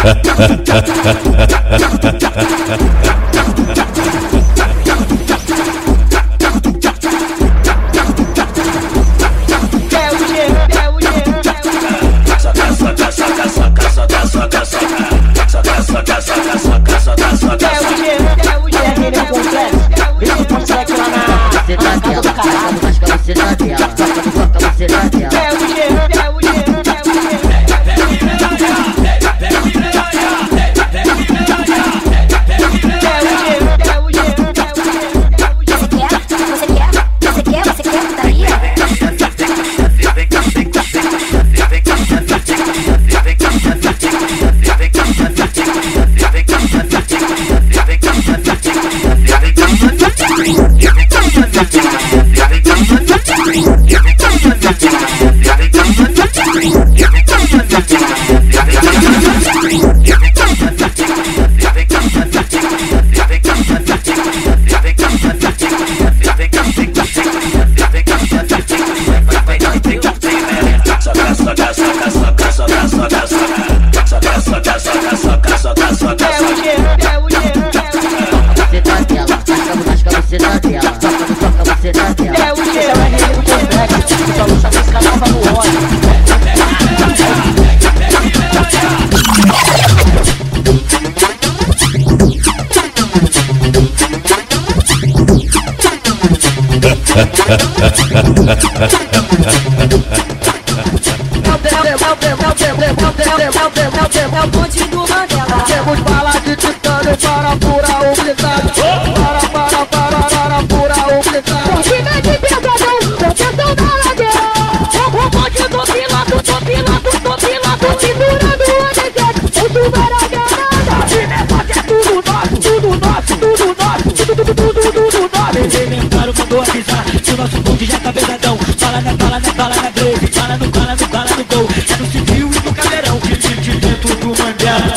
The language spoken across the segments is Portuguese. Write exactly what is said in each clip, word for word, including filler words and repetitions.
É o bonde do Mandela. Temos bala de titânio para furar o blindado. Para, para, para, para furar o blindado. Cortina de pesadão, proteção da ladeira. O bonde do piloto, do piloto, do piloto, segurando o deserto. O chuveiro é granada. De negócio é tudo nosso, tudo nosso, tudo nosso, tudo, tudo, tudo, tudo nosso. Elementaram mandou avisar que o nosso bonde já tá pesadão. Fala na bala, na bala, na greve. Fala no bala, no bala, no gol. É no civil e no caveirão. De, de, de dentro do Mandela.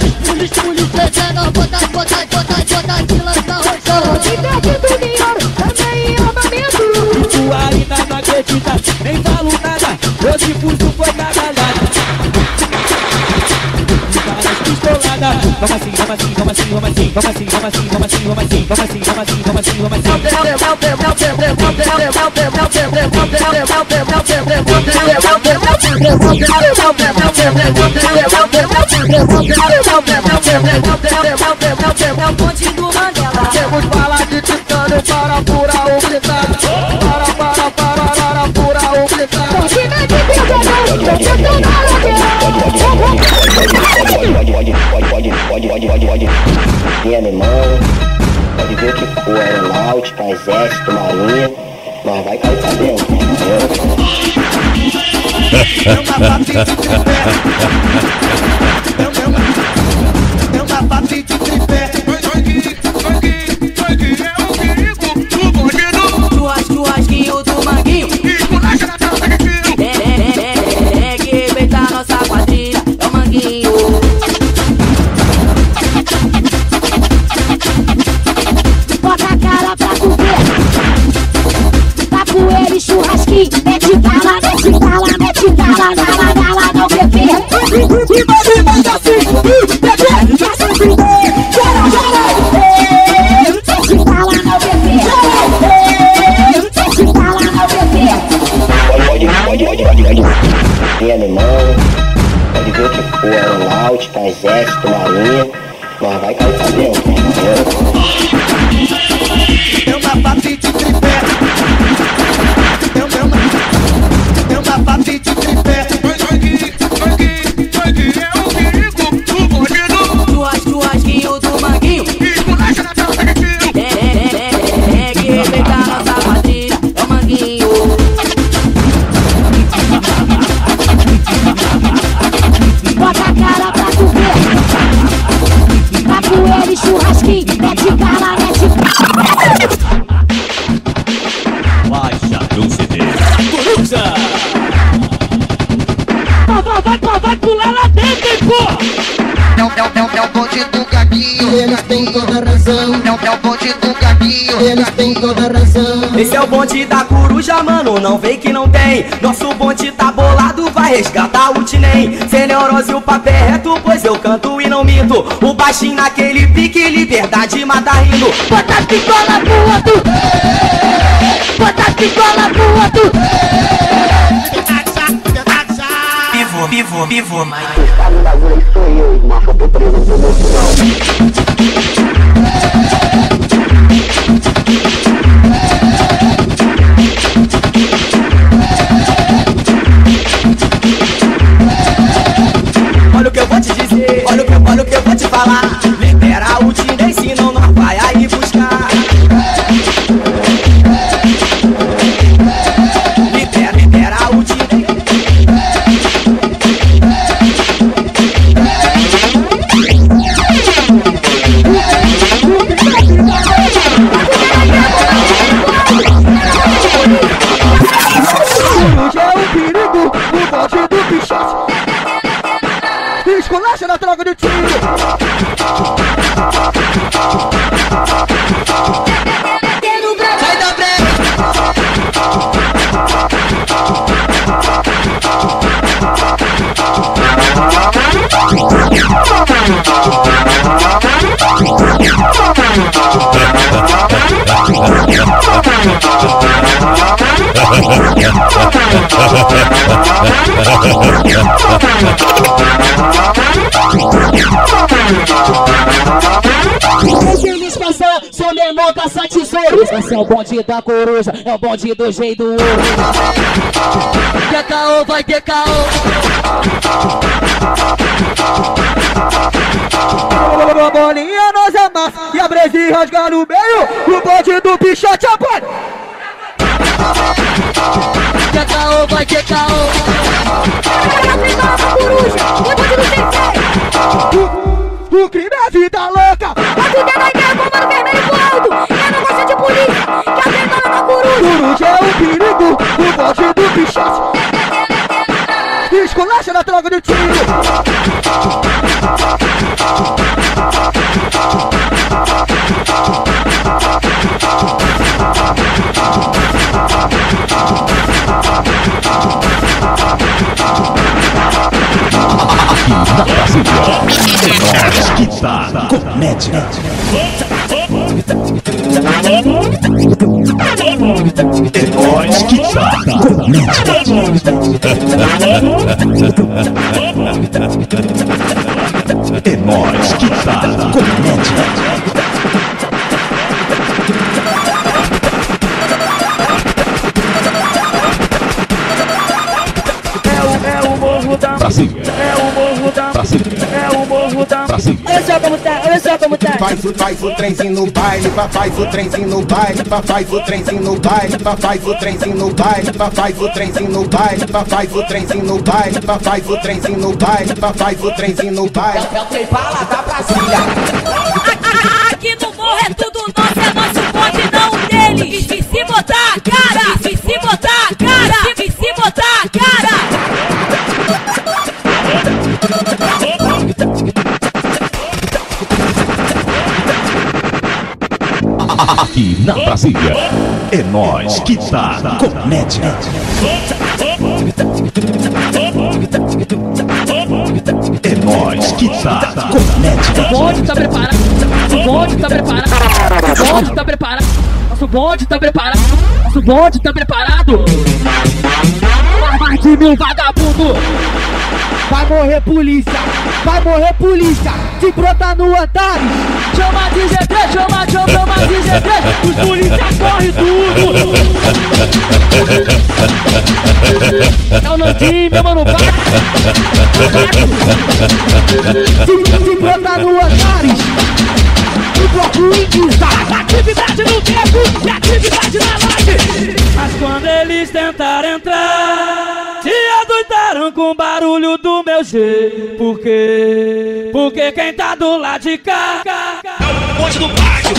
Descendo, bota, bota, bota, bota, de lança roxão. De perto do dinheiro, também armamento. Tu ainda não acredita, nem falo nada. Hoje fuso foi gargalhada. Várias pistoladas. Vamos assim, vamos assim, vamos assim, vamos assim, vamos assim, vamos assim, vamos assim, vamos assim, vamos assim, vamos assim, vamos assim, vamos É o bonde do Mandela. Temos bala de titânio para furar o blindado. Para, para, para, para furar o blindado. Cortina de pesadão, proteção da ladeira. Pode, pode, pode, pode, pode, pode. E alemão, pode ver que for aeronáutica, exército, marinha, mas vai cair pra dentro, entendeu? É uma papi de tripé. Churrasquinho do Manguinho. É, é, é, é, que respeita a nossa quadrilha. É o Manguinho. Bota a cara pra tu ver. Capoeira e churrasquinho. Mete bala, mete bala, mete bala, bala, bala, não bebê. E vai, manda assim, bebê, já se fuder. Chora, chora. Mete bala, não bebê. Mete bala, não bebê. Pode, pode, pode, pode, pode. E alemão, pode ver que for aeronáutica, exército, marinha, mas vai cair pra dentro, entendeu? É uma papi de tripé. É uma papi de tripé. Churrasquinho do Manguinho. É, é, é, é, que respeita a nossa quadrilha. É o Manguinho. Bota a cara pra tu ver. Capoeira e churrasquinho. Mete bala, mete bala. Baixa do C D. Coruja! Vai, vai, vai pular lá dentro, pô! É o, é o, é o, é o bonde do Gaguinho. Eles têm toda razão. É o, é o bonde do Gaguinho. Eles têm toda razão. Esse é o bonde da coruja, mano, não vem que não tem. Nosso bonde tá bolado, vai resgatar o Tinem. Sem neurose o papel é reto, pois eu canto e não minto. O baixinho naquele pique, liberdade mata rindo. Bota a pistola pro outro, bota a pistola pro outro. Pivô, pivô, pivô, mas Está no bagulho aí, sou eu, irmão. Eu tô preso no emocional. olha o que eu vou te dizer, olha o que, olha o que eu vou te falar. Libera o Tinem, senão nós vai aí buscar. Libera, libera o Tinem. Hoje é o perigo, o bote do bichote. Esculacha na troca de tiro. Vai dar Eles passam, seu menor caça tesouro. Esse é o bonde da coruja, é o bonde do jeito do ouro. Quer caô, vai ter caô. A bolinha nós amassa e a breze rasga no meio. O bonde do bichote apanha. Quer caô, vai ter caô. O, o crime é vida louca. Mas tu tem na ideia com o mano vermelho pro alto. Eu não gosto de polícia, que alguém fala na coruja. Coruja é o perigo, o bonde do bichote. Esculacha na troca de tiro. Na Brasília, nós que tá comédia. É nós que tá comédia. É nós que tá comédia. Brasília, É o morro da Brasília, É o morro da Brasília. Olha só como tá, olha só como tá. Faz o, faz o trenzinho no baile, fa- faz o trenzinho no baile, fa- faz o trenzinho no baile, fa- faz o trenzinho no baile, fa- faz o trenzinho no baile, fa- faz o trenzinho no baile, fa- faz o trenzinho no baile, fa- faz o trenzinho no baile. É o trem bala da Brasília. Aqui no morro é tudo nosso, é nosso bonde, não dele. E se botar a cara, e se botar a cara, e se botar a cara. Aqui na Brasília, é nós que tá comédia. É nós que tá comédia. O bonde tá preparado, o bonde tá preparado, o bonde tá preparado, nosso bonde tá preparado, nosso bonde tá preparado. Mais de mil vagabundo. Vai morrer polícia, vai morrer polícia, se brotar no Antares. Chama de G três, chama, chama, chama de G três, os polícia correm tudo. É o Landim, meu mano, vai. Se, se brotar no Antares, o bloco inquista. Atividade no tempo e atividade na live. Mas quando eles tentaram entrar, se adoitaram com o barulho do meu G. Por quê? Porque quem tá do lado de cá é o bonde do pátio.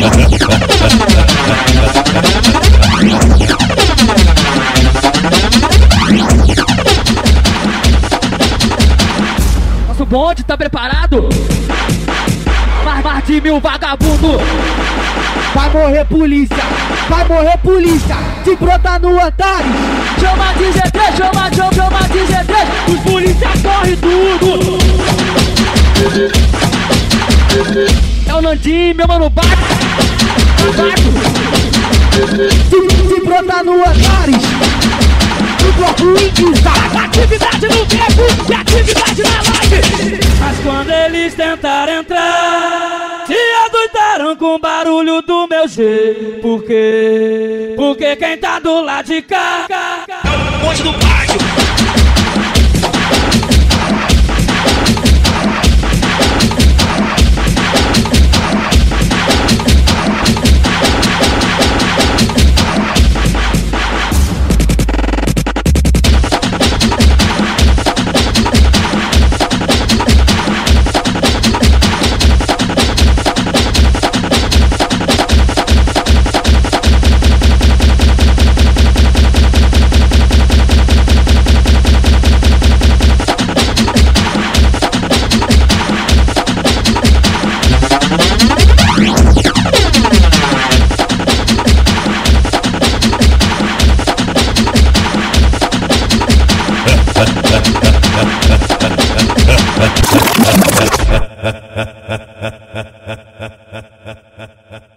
Nosso bonde tá preparado? Mais, mais de mil vagabundo. Vai morrer polícia, vai morrer polícia. Se brotar no Antares, chama de G três, chama, chama, chama de G três. Os polícia correm tudo. É o Nandinho, meu mano, bate, bate. Se, se brotar no Antares, o bloco inquista. Atividade no beco e atividade na live. Mas quando eles tentaram entrar, se adoitaram com o barulho do meu G. Por quê? Porque quem tá do lado de cá é o bonde do pátio. Ha ha ha ha ha ha ha ha ha ha ha.